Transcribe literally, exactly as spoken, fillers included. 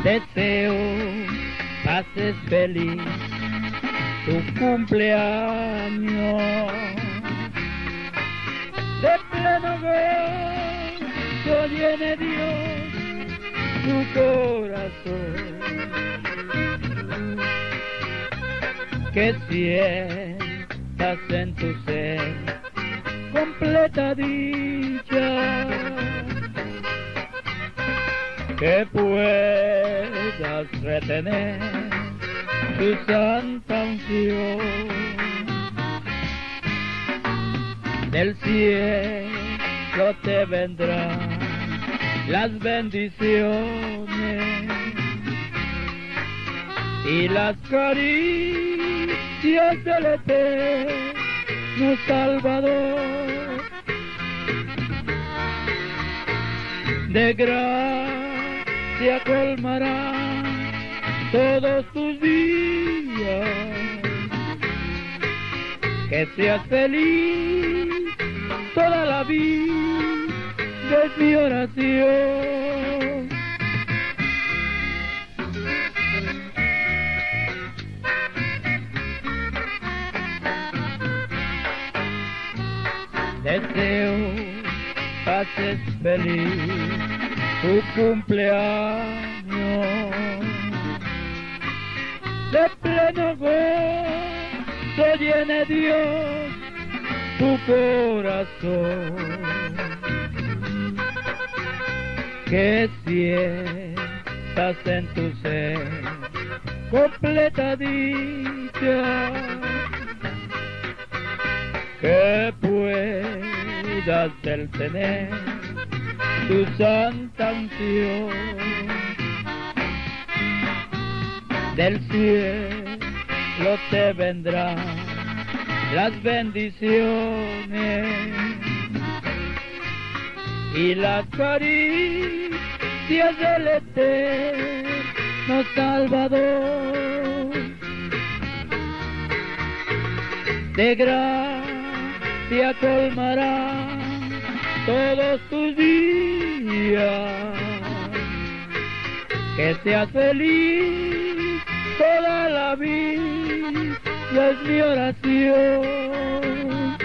Deseo pases feliz tu cumpleaños, de pleno gozo llene Dios tu corazón, que sientas en tu ser completa dicha, que puedas retener tu santa unción. Del cielo te vendrán las bendiciones y las caricias del eterno Salvador. De gracia colmarán todos tus días, que seas feliz toda la vida, es mi oración. Deseo pases feliz tu cumpleaños, de pleno gozo llene Dios tu corazón, que sientas en tu ser completa dicha, que puedas del tener tu santa unción. Del cielo te vendrán las bendiciones y las caricias del eterno Salvador. De gracia colmarán todos tus días, que seas feliz toda la vida, es mi oración.